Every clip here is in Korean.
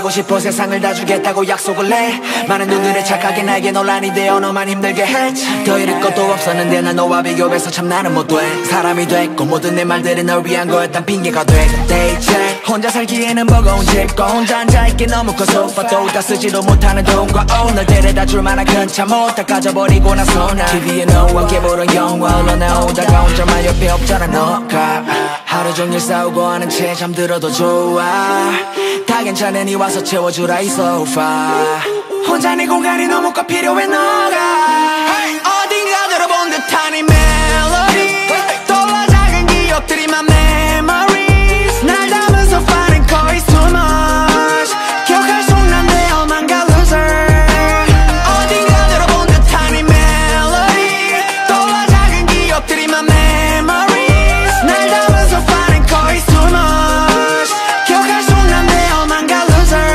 하고 싶어 세상을 다 주겠다고 약속을 해. 많은 눈들에 착하게 나에게 논란이 되어 너만 힘들게 했지. 더 잃을 것도 없었는데 난 너와 비교해서 참 나는 못돼. 사람이 됐고 모든 내 말들이 널 위한 거였단 핑계가 돼. 근데 이제 혼자 살기에는 버거운 집과 혼자 앉아있기 너무 커서 또 다 쓰지도 못하는 돈과 널 데려다 줄 만한 큰 차 못 다 가져버리고 나서 나 TV에 너와 함께 보던 영화 흘러나오다가 혼자만 옆에 없잖아 너가. 하루 종일 싸우고 하는 채 잠들어도 좋아. 다 괜찮으니 와서 채워주라 이 소파. 혼자 네 공간이 너무 꼭 필요해 너가. 어딘가 들어본 듯한 이 멜로디 떠올라 작은 기억들이 my memories. 날 담아서 finding 거의 too much. 기억할 순간에 엄한가 loser. 어딘가 들어본 듯한 이 멜로디 떠올라 작은 기억들이 my memories. 날 담아서 finding 거의 too much. 기억할 순간에 엄한가 loser.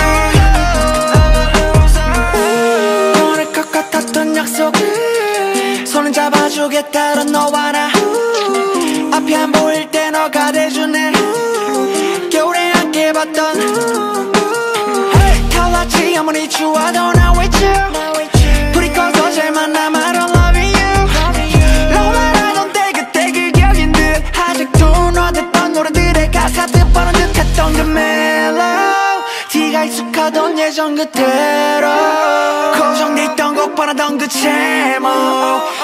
오늘 것 같았던 약속을 손은 잡아주겠다던 너와 나. 앞이 안 보일 때 너가 돼주네. 겨울에 함께 봤던 달랐지 아무리 추워도 now with you. 불이 꺼서 잘 만남 I don't love you. 너만 하던 때 그때 그 기억인 듯. 아직도 너 듣던 노래들의 가사들 뻔한 듯했던 그 멜로디가 익숙하던 예전 그대로 고정돼 있던 곡 뻔하던 그 제목